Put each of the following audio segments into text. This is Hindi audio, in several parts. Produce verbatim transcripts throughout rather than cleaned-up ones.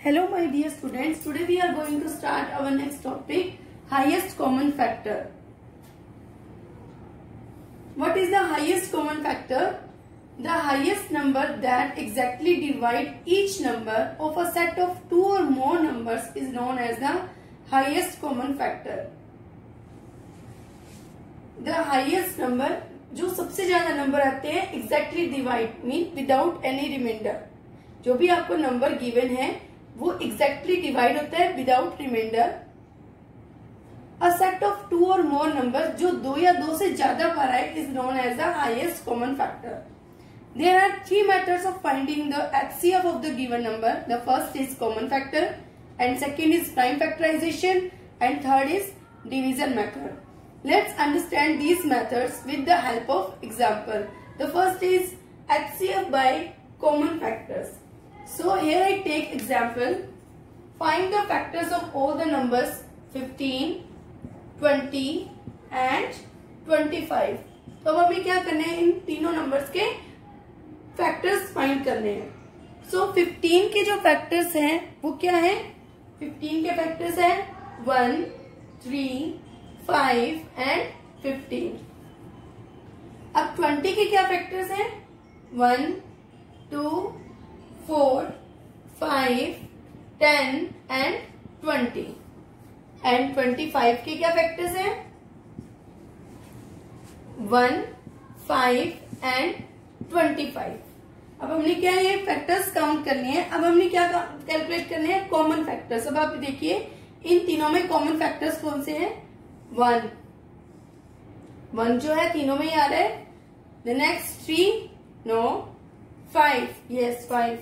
Hello my dear students, today we are going to start our next topic, highest common factor. What is the highest common factor? The highest number that exactly divide each number of a set of two or more numbers is known as the highest common factor. The highest number जो सबसे ज्यादा नंबर आते हैं exactly divide mean without any remainder. जो भी आपको नंबर गिवन है वो exactly divide होता है without remainder. A set of two or more numbers जो दो या दो से ज्यादा बार आए is known as the highest common factor. There are three methods of finding the H C F of the given number. The first is common factor, and second is prime factorization, and third is division method. Let's understand these methods with the help of example. The first is H C F by common factors. So here I take example. Find the factors of all the numbers fifteen, twenty and twenty-five. तो अब हमें क्या करना है, इन तीनों नंबर्स के फैक्टर्स फाइंड करने हैं. सो so, फिफ्टीन के जो फैक्टर्स हैं वो क्या है? फिफ्टीन के फैक्टर्स हैं one, three, five and fifteen. अब ट्वेंटी के क्या फैक्टर्स हैं? One, two, four, five, ten and twenty. And twenty five के क्या फैक्टर्स हैं? One, five and twenty five. अब हमने क्या ये फैक्टर्स काउंट करने हैं. अब हमने क्या कैलकुलेट करने हैं? Common factors. अब आप देखिए इन तीनों में कॉमन फैक्टर्स कौन से हैं? वन, वन जो है तीनों में ही आ रहा है. The next three, no. Five, yes five.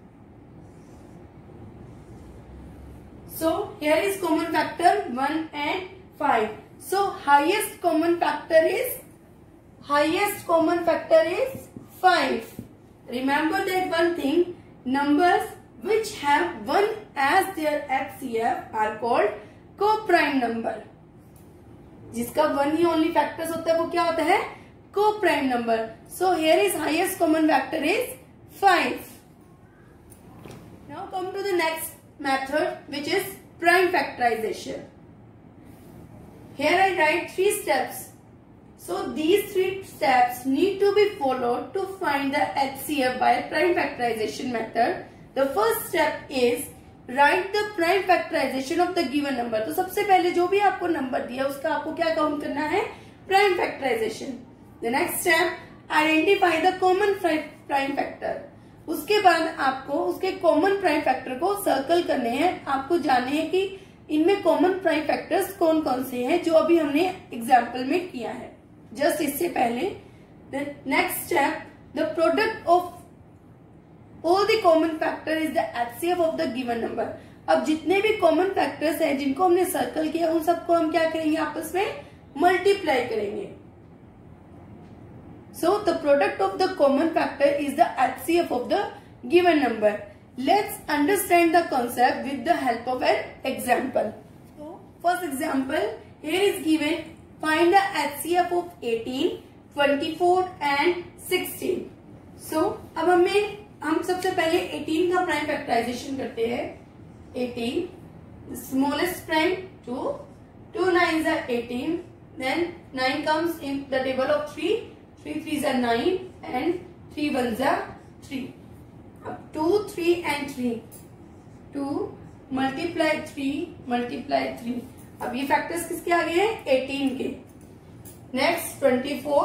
So here is common factor one and five. So highest common factor is highest common factor is five. Remember that one thing, numbers which have one as their H C F are called co-prime number. जिसका one ही only factors होता है वो क्या होता है? Co-prime number. So here is highest common factor is five. Now come to the next method which is prime factorization. Here I write three steps. So these three steps need to be followed to find the H C F by prime factorization method. The first step is write the prime factorization of the given number. तो सबसे पहले जो भी आपको नंबर दिया उसका आपको क्या काउंट करना है? Prime factorization. The next step, identify the common prime factor. उसके बाद आपको उसके common prime factor को सर्कल करने हैं. आपको जानना है कि इनमें common prime factors कौन कौन से हैं जो अभी हमने एग्जाम्पल में किया है. जस्ट इससे पहले the next step, the product of all the common factor is the H C F of the given number. अब जितने भी कॉमन फैक्टर्स हैं जिनको हमने सर्कल किया उन सबको हम क्या करेंगे? आपस में मल्टीप्लाई करेंगे. So the product of the common factor is the H C F of the given number. Let's understand the concept with the help of an example. So first example, here is given. Find the H C F of eighteen, twenty-four and sixteen. So अब हमें हम सबसे पहले eighteen का प्राइम फैक्टराइजेशन करते हैं. eighteen, smallest prime two, two nines are eighteen. Then nine comes in the table of three. Three threes are nine and three ones are three. अब two, three and three. two multiply three multiply three. अब ये फैक्टर्स किसके आ गए हैं? eighteen के. Next twenty-four,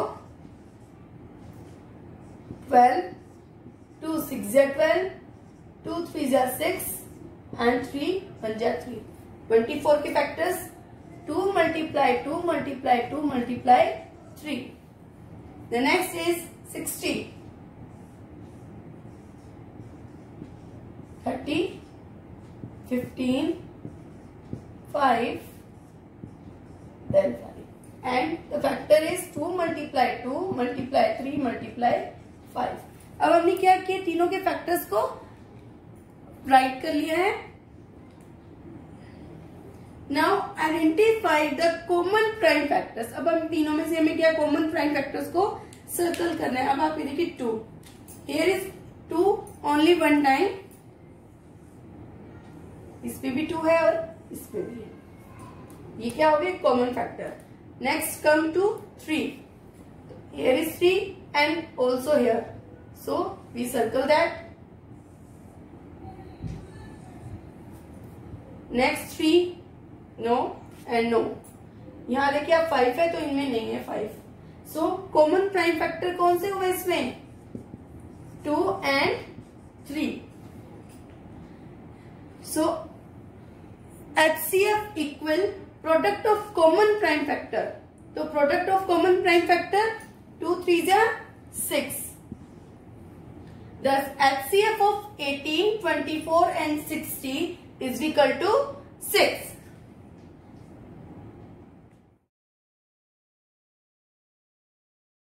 twelve, two six are twelve, two threes are six and three ones are three. twenty-four के factors two multiply two multiply two multiply three. The next is sixty. thirty, fifteen, five, then five. And the factor is two multiply two multiply three multiply five. अब हमने क्या किया? तीनों के फैक्टर्स को राइट कर लिया है. Now identify the common prime factors. अब हम तीनों में से हमें क्या कॉमन प्राइम फैक्टर्स को सर्कल करना है. अब आप ये देखिए two. Here is two only one time. इस पे भी टू है और इस पे भी है। ये क्या हो गया? Common factor. Next come to three. Here is three and also here, so we circle that. Next three, no and no. यहां देखिए आप फाइव है तो इनमें नहीं है five, so common prime factor कौन से हुए इसमें? Two and three. So H C F equal product of common prime factor. तो product of common prime factor two three जा six. Thus H C F of eighteen, twenty-four and sixty is equal to six.